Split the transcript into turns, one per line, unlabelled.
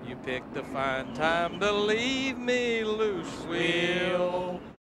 You picked the fine time to leave me loose.